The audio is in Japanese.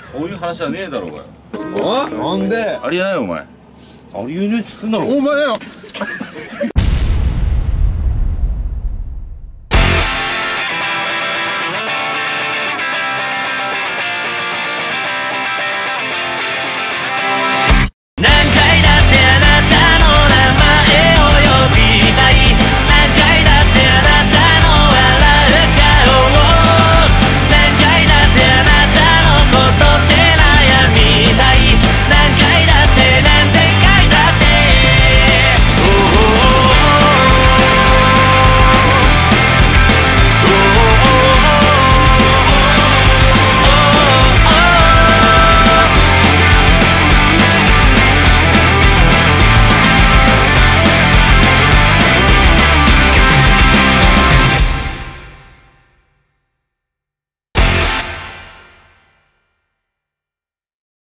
そういう話はねえだろうがよ。 なんでありえないよお前。ありえねえっつってんだろ。 お前よ